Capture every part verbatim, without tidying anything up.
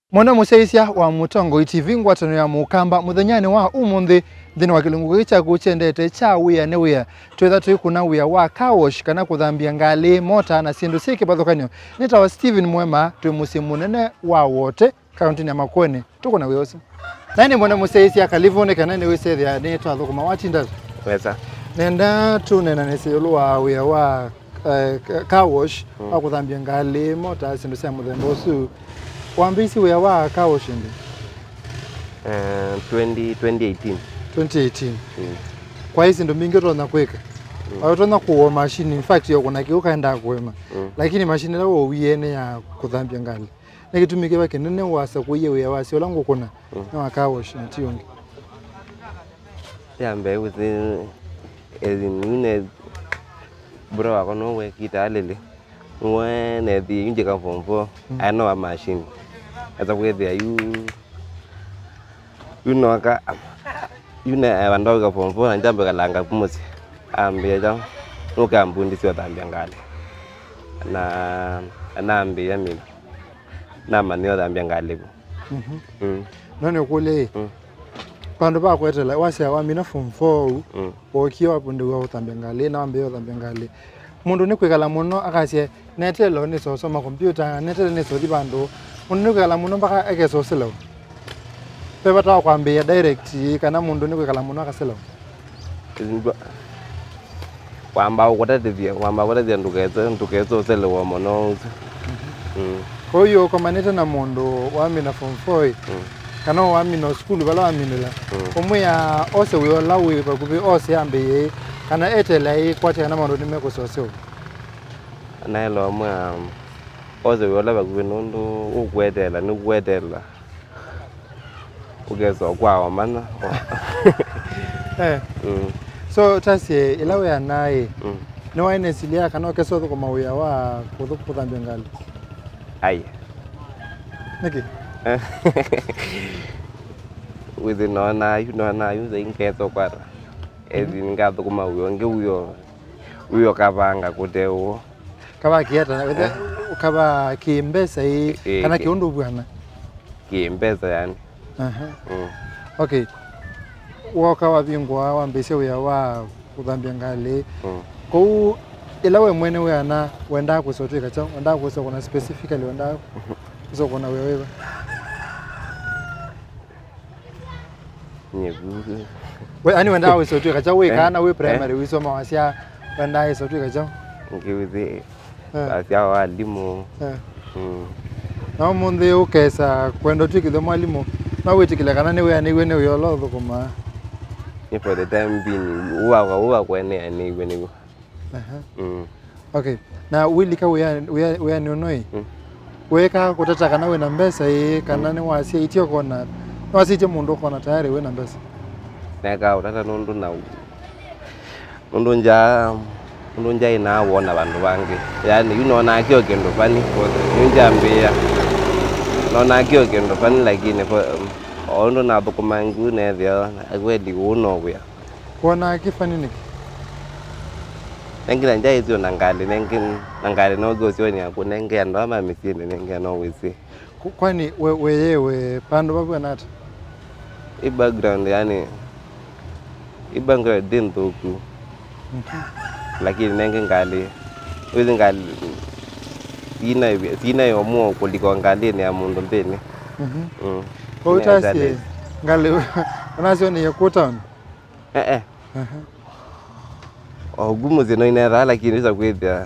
Mwana museisia wa mutongo itivingwa tano ya mukamba muthenyani wa umundi thini wa kilungu gicha guchendete cha wia ne wia twetha twikuna wia wa kawosh kana kuthambia ngali mota na sindu siki bathokanyo nita wa Steven Mwema twi musi munene wa wote kaunti ya Makueni tukuna wiosi nani mwana museisia kalivone kana ne wisethia ne twathukuma wachinda weza nenda tunena neselo wa wia wa uh, kawosh mm. wa kuthambia ngali mota sindu sia muthemba usu Wambisi wea wa kawosh ndi? Uh, twenty eighteen. twenty eighteen. Mm. Kwa hizi ndo mingi tona kweka. Mm. Watona kuwa machine in fact yoko na kiuka enda kuwema. Mm. Lakini machine la wo wiene ya kuthambia ngali. Nikitumike wake nene wasa kuye wea wasi olango kuna mm. na wa kawosh ntiongi. Ya mbe uzi ezine bro wako no we kita alele. When the Indian form for I know a machine. As a way there, you you know, you know, I want to go from four and jump a langa pumus. I'm be down. No can boon this your Tambiangali. Na Nambi, I mean, Naman near Tambiangali. Hm. None of Kule Pandoba Quetta, like was I mean from four or Kio up on the world Tambiangali, now be other Bengali. Mundu ni kwekala muno akasie netelo ni so soma computer netelo ni so dibando mundu kwekala muno baka ekeso selo peba ta kwambia direct kana mundu ni kwekala muno akaselo kwamba ukotadivia kwamba ukotadivia ndukezo ndukezo selo wa mono mm ko yo komaneta na mundu wa mina form four kana wa mina school bala wa mina la omuya ose we lawe bakubi ose ambe kana etela hii kwati kana mando nimeko sosio na lo mwa oze yola bakwenondo ukwetela nukwetela ugezo kwawa mana eh mm. So tasi ilawe ya nae mm. no waine silia kana keso ko mawia wa kuthambia ngali ai niki within ona you know na you the inketo kwara ezi ngato kuma uyo nge uyo uyo kabanga kutewo kaba kiata wethe kaba kimbesa hii kana kiondo bwana kimbesa yani aha mm. Okay waka wa bingwa wa mbese uya wa kuthambia ngali mm. Ko ilawe mwene wena wenda kusotika cha wenda kuso kuna specifically wenda kuso kuna wewe nyebuzi we ani wenda we sotu kacha we kana we primary we soma wasia wenda ye sotu kacha ngiwizi asia walimu mm na munde ukesa kwenda tukile mwalimu na we tikile kana ne we ani we ne yo lo kuma ni for the time being uwa uwa kwene ani we ne aha mm okay na wilika we we we ni onoi we ka kutata kana we na mbesa ye kana ne wasia itio kona wasije mundu kona tayari we na mbesa neka utata nundu na nundu nja nundu nja ina wona bandu bangi yani you know na kyo kendo fani ko nja mbia no na kyo kendo fani lakini ko ondo na boko mangu ne thia agwedi uno bia kona kifani niki nengi nja izio nangali nengi nangali no go sio ni akuna nengi ndo ama misini nengi no wisi kwani we wewe pando babu anata i background yani ibanga dentro ku lakini nengi ngali wizi ngali sina sina yomo kuliko ngali ni ya mundu mbeni mhm kwa utasi ngali unasio ni yakuta eh eh aha ogumu zino ina lakini isa kwethia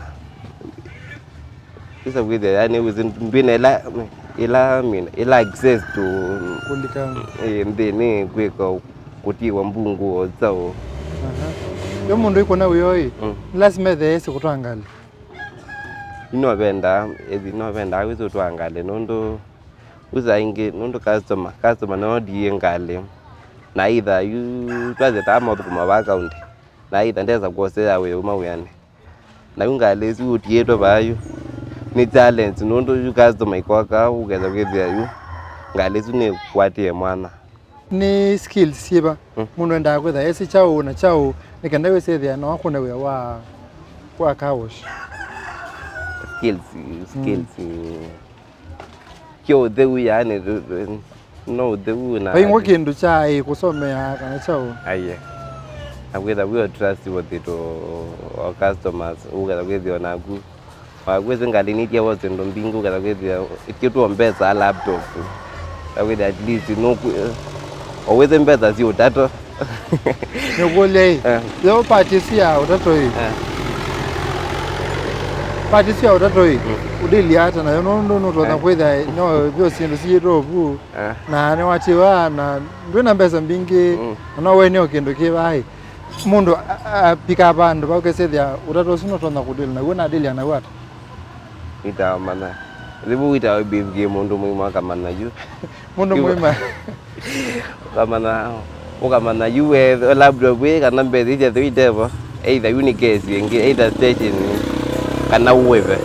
isa kwethia yani wizi mbene la ila mina ila access to kulika eh mbene kweko kutiwa mbungu ozao aha yo mundu iko na uyoi mm. Lazima these kutwangali ino benda ezi no benda wizo twangale nondo uzainge nondo customer customer no die ngale na either you twaze tama kuma ba account na either ndeza kwosea we uma uyane na ungale zi utieto bayo ni talent nondo you customer ikoka ugeza kwethia yu ngale zune kwatie mwana ni skills siba mm. Mundu enda kwetha esi chao na chao nikenda we sethia no akuna we wa kwa kawosh skills skills mm. kyo deu yani no deu na Baingwa kindu chai kusomea kana chao. Aye. Agwetha we trust what it or customers uga gwethio na gu. Wagwethe ngali nitia wote ndo mbingu ga gwethio ikitu mbesa laptop. Agwetha at least no always mbesa si utato. Nyogole. Yo patisi ya utato hii. Patisi ya utato hii. Udeli hata na no ndo no twa kwetha no byo sindu si robu. Na ne wachiwa na ndwena mbesa mbingi na wene okindu kibai. Mundu pika bandu bakesethia utato sino tona kudeli na wena deli ana wata. Ita mana. Ribu ita bibige mundu muima kama na yu. Mundu muima. Kama na kama na yu we laptop we kana mbezi je three devo. Either unicase ngi either station kana wewe.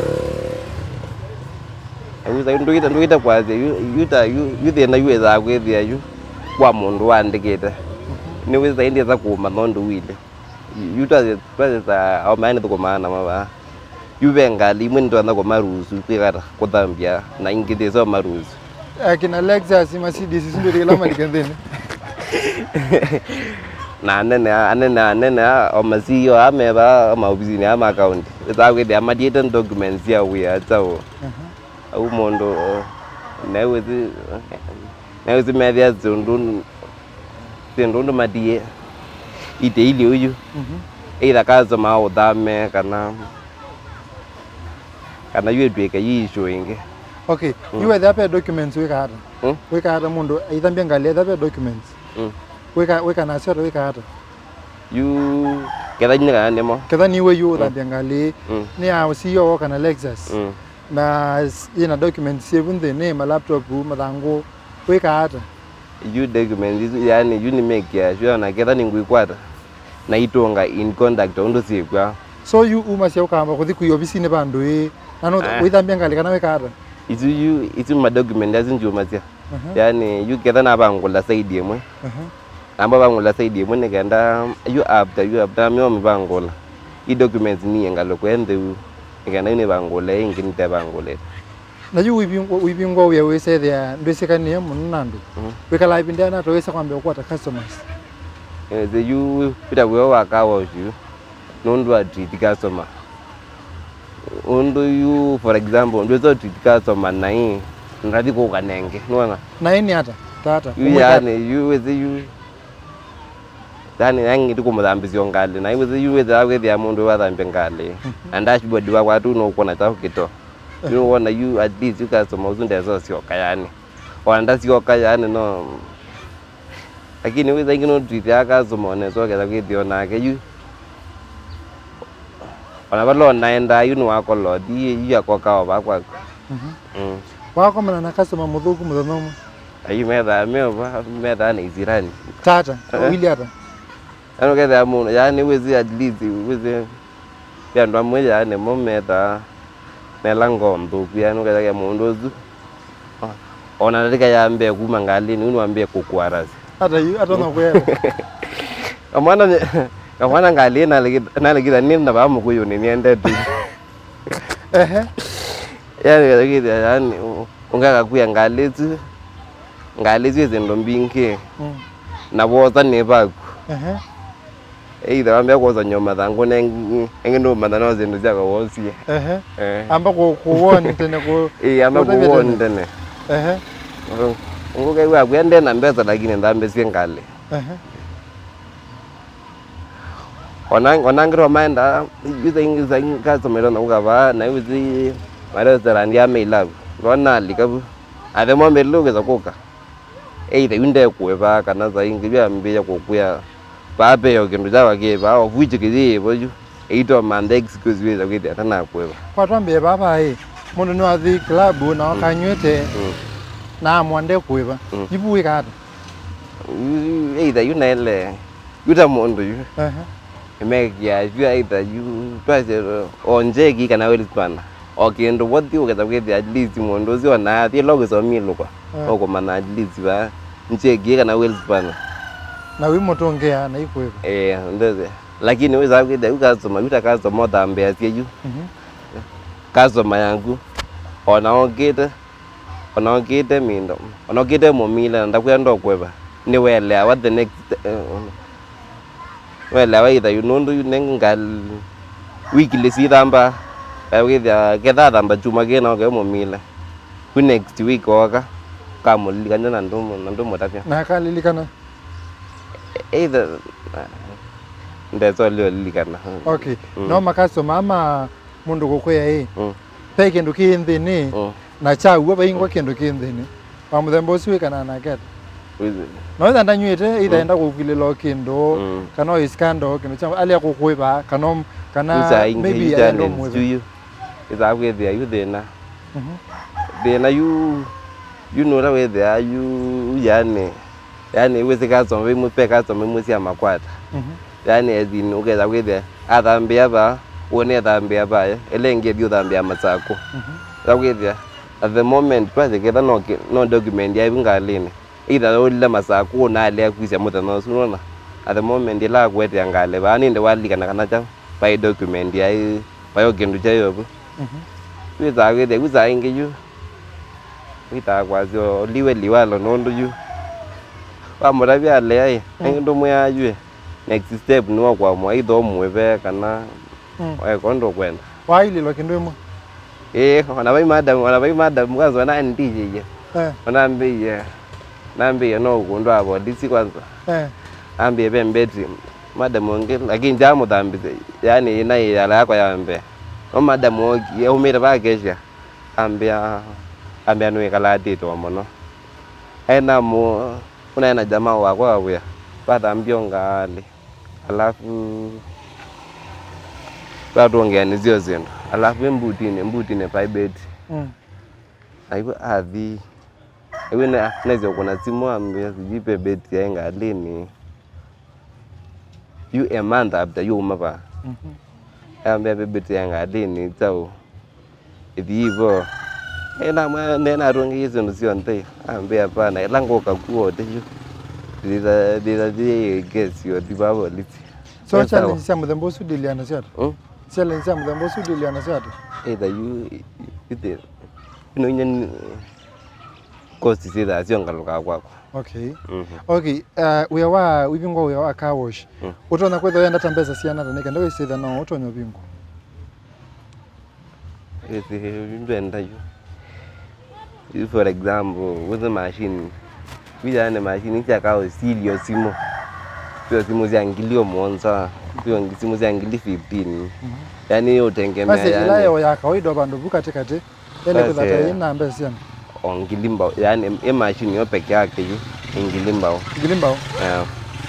Ayuza ndo ita ndo ita kwaze yuta yu the na yu za kwethia yu kwa mundu wandikite. Ni wiza indi za kuma nondo wile. Yuta the president au maana tuko maana mama. Yuvenga limwe ndo na kwa maruzu kwikata Kuthambya na ingide zo maruzu. Akina Lexus Mercedes sindo rile lama likendene. Na nene anene nene o masiyo ameba ma ofisini ama account. Za kwede ama data documents ya we atao. Au mondo na wezi na wezi media zundu ndo madie ite ili uyu. Ila kazo mao dame kana kana yue dwika yisho inge. Okay, mm. You have the documents we got. Mm? We got a mundo Kuthambya Ngali the documents. Mm. We got we can assure we got. You kada nyinga nemo. Kada niwe you Kuthambya Ngali ni a C E O kana Lexus. Mm. Na ina documents even the name a laptop madango we got. You documents yani you ni make ya sure na kada ningwikwata. Na itonga in contact ondo sikwa. So you umasi ukamba kuthi ku office ne bandu e nano Kuthambya Ngali kana we got. Itu you itu ma document azinjo mazia. Yani you keda na bangula side yemwe. Amba bangula side yemwe ne kenda you after you after me o bangula. I documents ni ngalo kwende u. Ngana ne bangula ingini te bangula. Na you wibingwa wibingwa we we say there ndwesekanie munandu. We kala ibinda na to wesa kwambe ukwata customers. Eh the you pita we waka wa you. Nondo a treat customer. Undo you for example ndo zo treat customer na hii ndadi ko kanenge nuona na ini hata tata yani you with you dani yangi ndiko mudambizio Ngali na with you with awe the amundu wa Kuthambya Ngali and dashboard wa watu no kona ta kito you wanna you at least you customer uzunde zo sio kayani wanda sio kayani no lakini with ingino treat ya customer ne so keza kito na ke you ona balo naenda you no akolo di ya kwa kawa bakwa mhm wako mana na customer mudhuku mudhonomo ayi meda meba meda ni zirani tata wili hata ano keda amu yani wezi at least wezi ya ndo mmoja yani mometa melango mduku yani keda ya mundozu ona ndika ya mbe kuma Ngali ni unwambie kukwarazi hata yu hata na kwela amana Kawana Ngali na na legida nini na bamu kuyo ni niende tu. Ehe. Yani legida yani ungaka kuya Ngali tu. Ngali zize ndo mbinke. Mm. Na boza ne baku. Ehe. Either ambe koza nyoma zangu nengendo madano zindu zaka wosi. Ehe. Eh. Amba ko kuwona tene ko. Eh amba kuwona tene. Ehe. Ngoka iwa kwende na mbeza lakini ndambe sie Ngali. Ehe. Onang onangro maenda using using customer na ugava na uzi marezerandi ya mailabu rona likabu ademo meluge za koka either inde kueva kana za ingibya mbeya kokuya babe yo kindu za wake ba ovuji kizi boju eito mande excuse we za kwete atana kueva kwa twambe baba eh mundu no athi club na wakanywete na mwande kueva jibu wikata either you naile yuta mundu yu eh make ya you either you twice onje ki kana well span okay ndo what you get away at least mundu zio na ti logo so mi lokwa oko mana at least ba nje ki kana well span na wi motongea na iko hivyo eh ndoze lakini wewe zawe da ukazoma yuta kazo moda mbea tie you mhm kazo mayangu ona ongeta onokite mindo onokite momile ndakwenda kweba ni wele what the next uh, wele wa either you know you nengal weekly si damba awidha kedha damba chuma kena ke momile ku next week oka kamuli kanya na ndomo na ndomo tapia na kalilikana either ndezo lio lilikana okay mm. no makaso mama mundu gukweya hii mm. pe kindu kinthini mm. na cha uwa baingwa kindu kinthini wa muthembo ucio kana na keta no ida ndanywite ida enda gukililo kindu mm. kana iskando kindu cha ali akukwiba kana kana maybe I don't know you is that where they you then mhm then you you know that way there you yani yani wezi kazo mwe peka kazo mwe sia makwata mhm yani ezini ugeza where athambia ba one thambia ba elenge dio thambia matsako mhm that at the moment twaze ketha no no document ya ibungalini either ole masako na ale kwisia mutano sunona at the moment ila kwete ngale ba ninde walika kana cha by document ya by kindu cha yobu mhm weza where uza inge you wita kwazo liwe liwalo nondo you wa murabi ale ai ndo moya yue next step ni kwa mwa ido mwebe kana wa kondo kwenda wa ile lo kindu mo eh ona bai madam ona bai madam kwanza na ndije je eh ona mbiye na mbiye no kundo abo disi kwanza eh ambiye bembeti madam onge lakini jamu dhambi yani ina yala yako yambe no madam ogi umira bagesha ambia ambia nwe kala dito mono ena mo unaena jamaa wako wawe bada ambio ngali alafu bado ngeni zio zendo alafu mbutine mbutine private mm aibu adhi ewe na nazo kuna simu ambia sijipe beti ya ngalini you a month after you mapa mhm ambia beti ya ngalini tao idivo ena mwa nena rongi hizo ndio nte ambia pana lango kakuo tejo dida dida die guess you dibabo liti so challenge sa mudambo su diliana shat mm challenge sa mudambo su diliana shat either you ite no nyen cost sida asio ngaloka kwako okay mm -hmm. okay uh we are we bingo we are car wash mm. utona kwetho yenda tambeza siana taneka ndo isitha no utonyo bingo ite mbenda you for example with the machine we are the machine cha kao silio simo sio simo za ngilio monza sio simo za ngili fifteen yani yo tengemea yani basi ila yo ya kawaida bandu buka tekate ele kudata ina mbesiana ongilimba yani e machine yo peke yake yu ingilimbao ingilimbao eh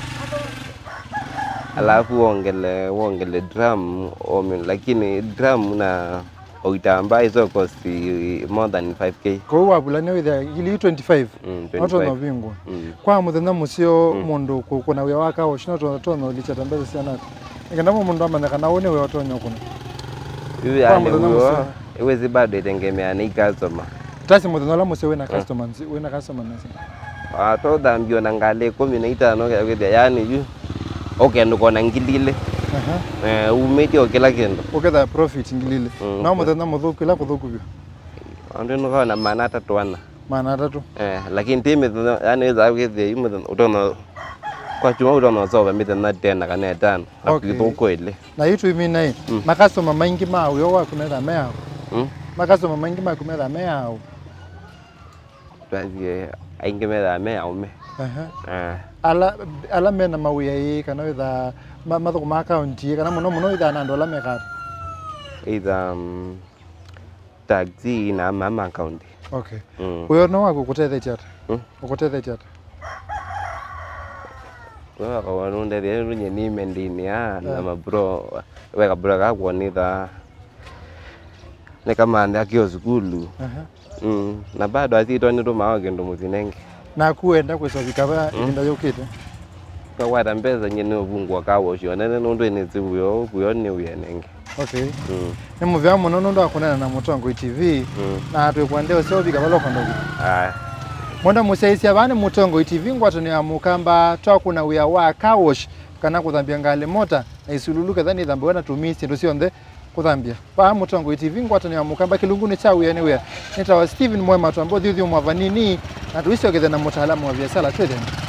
alafu ongele ongele drum omen lakini drum na oitamba izo cost more than five K ko wabulane with ili twenty-five noto no bingo kwa muthenya musio mundu kuna we waka wo shino to to no licha tambeza sana ngenda mu mundu amanya kana one we otonyo kuna iwe ane wo iwezi bado itengemea ni customer tasi muthenya la musio we na customers we na customer nasi ah to dambio na ngale kumi na itano yani you okay ndo kona ngilile aha eh umeti okela kendo okeda profit ngilile na muthenya muthuku la kuthuku bio ando no kana mana tatu wana mana tatu eh lakini timi yani weza kwethe imuthenya utono kwa chuma utono soba mithenya tena kana tano akithuko ile na yitu imi nai makasoma maingi ma uyo wa kunera mea mm makasoma maingi ma kumera mea basi ainge mera mea ume aha eh ala ala mena mawia yi kana witha mathuko ma account yi kana muno muno witha na ndola mekata either um, taxi na mama account okay mm. uyo no wako kutethe chat mm? ukutethe chat kwa kwa wanunde de runye ni mendini ya na mabro weka bro ka kuonitha ne kama nda kio skulu aha mm na bado asito ni ruma wake ndo muzinenge na kuenda kwesovika ba inda yokite kwa wata mbeza nyene ubungwa kawo sho nene ndo ene tsibuyo kuyo ni uyenenge okay mm nemu vya muno ndo akonana na Mutongo T V mm. na atwe kwandeo sio bika baloko ndo ah mwanda musaisi abane Mutongo T V ngwato ni amukamba twakuna uya wa kawosh kana kuthambia ngale mota na isululuka thani thambe wana tumisi ndo sio nde Kuthambya pa mutongo T V ngwatano ya mukamba kilunguni cha wia ne wia nitawa Steven Mwema tuambao thiuthi mwavanini na tuicio gethe na mutaalamu wa biashara twende